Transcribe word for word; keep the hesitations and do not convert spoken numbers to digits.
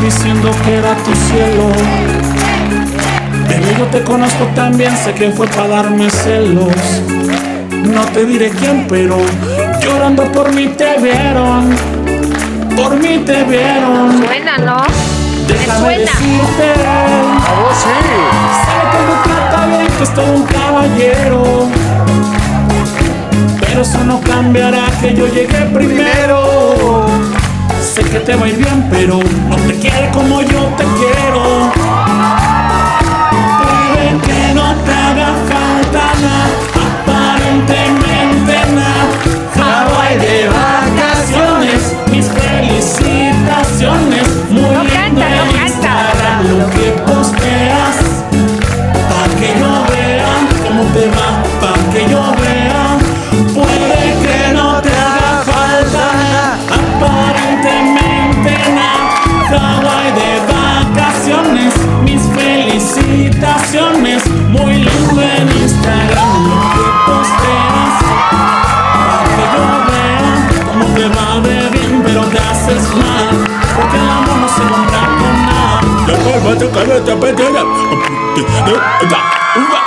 diciendo que era tu cielo. Bebé, yo te conozco también, sé que fue para darme celos. No te diré quién, pero llorando por mí te vieron. Por mí te vieron. Suena, ¿no? Déjame suena. decirte, A vos sí. sabe que me trata bien, que es todo un caballero. Pero eso no cambiará que yo llegué primero. Sé que te va a ir bien, pero no te quiere como yo te quiero. Puede que no te haga falta nada, aparentemente nada. Hawaii de vacaciones, mis felicitaciones. Muy No lindo canta, no en canta. Instagram lo que posteas, pa' que yo vea cómo te va, pa' que yo vea. Puede que no te haga falta nada, aparentemente nada. Hawaii de vacaciones, mis felicitaciones. Muy lindo en Instagram lo que posteas, pa' que yo vea cómo te va de bien, pero te haces mal, porque el amor no se compra con nada.